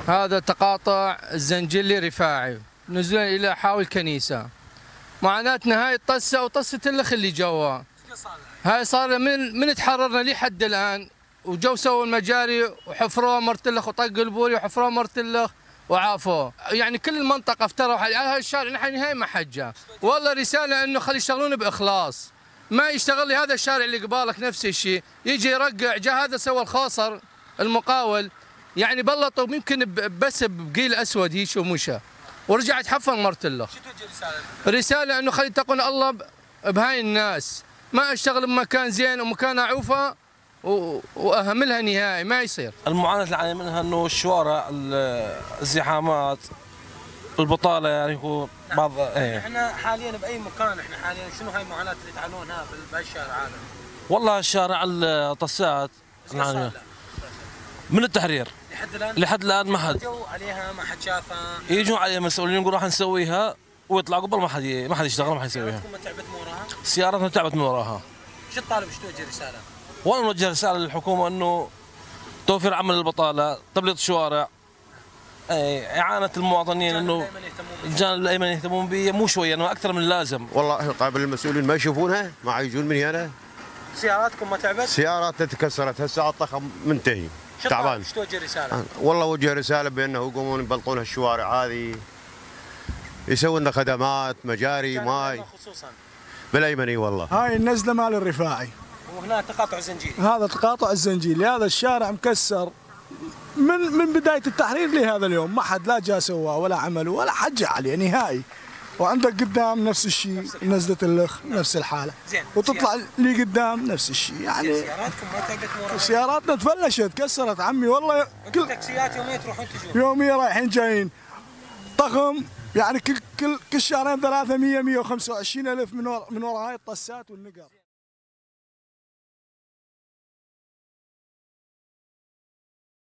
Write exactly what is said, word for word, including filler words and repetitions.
هذا تقاطع الزنجلي رفاعي نزولا إلى حاوي الكنيسة. معاناتنا هاي الطسة وطسة الأخ اللي جوا. هاي صار من من تحررنا لحد الآن، وجو سووا المجاري وحفروها مرتلخ وطقوا البوري وحفروها مرتلخ وعافوه. يعني كل المنطقة افتروا على هذا الشارع نحن نهاية ما حجة. والله رسالة إنه خلي يشتغلون بإخلاص. ما يشتغل لي هذا الشارع اللي قبالك نفس الشيء، يجي يرقع جاء هذا سوى الخاصر المقاول، يعني بلطوا يمكن بس بقيل اسود هيك ومشى ورجع يتحفر مرتلخ. شو توجه رساله؟ رساله انه خلي يتقون الله بهاي الناس، ما اشتغل بمكان زين ومكان اعوفه واهملها نهائي ما يصير. المعاناه اللي نعاني منها انه الشوارع، الزحامات، البطاله، يعني هو نعم. بعض ايه. احنا حاليا باي مكان، احنا حاليا شنو هاي المعاناه اللي تعانونها بهالشارع هذا؟ والله الشارع الطسات يعني من التحرير لحد الان لحد الان ما حد يجوا عليها، ما حد شافها. يجوا عليها مسؤولين يقولوا راح نسويها ويطلع قبل ما حد ما حد يشتغل، ما حد يسويها. سيارتكم ما تعبت من وراها؟ سيارتنا تعبت من وراها. شو تطالب؟ شو توجه رساله؟ والله نوجه رساله للحكومه انه توفير عمل البطاله، تبليط الشوارع، اعانه المواطنين، انه الجانب الايمن يهتمون به مو شويه، انه اكثر من اللازم. والله قابل المسؤولين ما يشوفونها، ما يجون من هنا. سياراتكم ما تعبت؟ سياراتنا تكسرت هسه الطخم منتهي تعبان. شو توجه رساله؟ والله وجه رساله بانه يقومون يبلطون هالشوارع هذه، يسوون لنا خدمات مجاري ماي خصوصا بالايمني. والله هاي النزله مال الرفاعي، وهنا تقاطع الزنجيري. هذا تقاطع الزنجيري، هذا الشارع مكسر من من بدايه التحرير لهذا اليوم، ما حد لا جاء سواه ولا عمله ولا حجه عليه نهائي. وعندك قدام نفس الشيء، نزله الاخ نفس الحاله، زين. وتطلع لي قدام نفس الشيء. يعني سياراتكم ما تعبت وراها؟ سياراتنا تفلشت كسرت عمي والله. كل تاكسيات يوميا تروحون تجون؟ يوميا رايحين جايين ضخم، يعني كل كل كل شهرين ثلاثة مية مية وخمسة وعشرين ألف من ورا من ورا هاي الطسات والنقر.